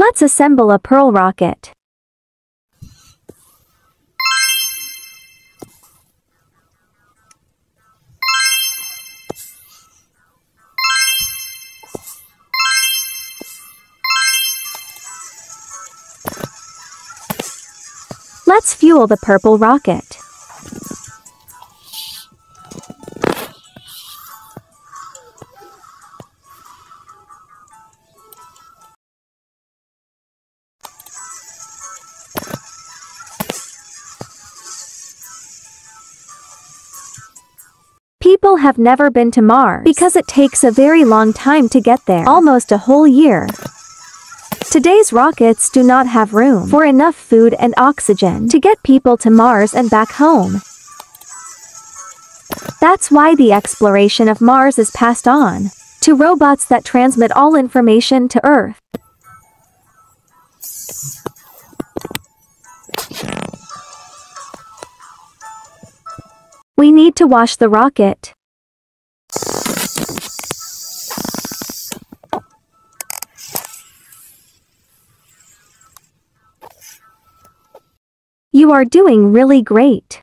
Let's assemble a pearl rocket. Let's fuel the purple rocket. People have never been to Mars because it takes a very long time to get there, almost a whole year. Today's rockets do not have room for enough food and oxygen to get people to Mars and back home. That's why the exploration of Mars is passed on to robots that transmit all information to Earth. We need to wash the rocket. You are doing really great.